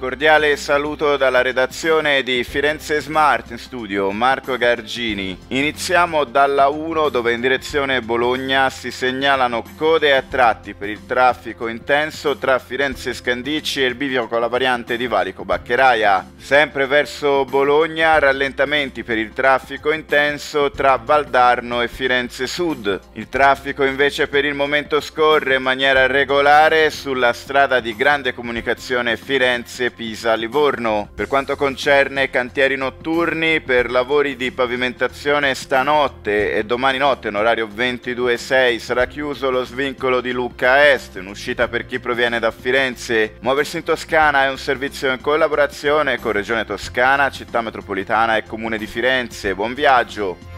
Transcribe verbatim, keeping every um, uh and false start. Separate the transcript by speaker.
Speaker 1: cordiale saluto dalla redazione di Firenze Smart, in studio Marco Gargini. Iniziamo dalla uno, dove in direzione Bologna si segnalano code a tratti per il traffico intenso tra Firenze Scandicci e il bivio con la variante di Valico Baccheraia. Sempre verso Bologna, rallentamenti per il traffico intenso tra Valdarno e Firenze Sud. Il traffico invece per il momento scorre in maniera regolare sulla strada di grande comunicazione Firenze-Pisa-Livorno. Per quanto concerne cantieri notturni, per lavori di pavimentazione stanotte e domani notte in orario ventidue sei sarà chiuso lo svincolo di Lucca Est, in uscita per chi proviene da Firenze. Muoversi in Toscana è un servizio in collaborazione con Regione Toscana, Città Metropolitana e Comune di Firenze. Buon viaggio!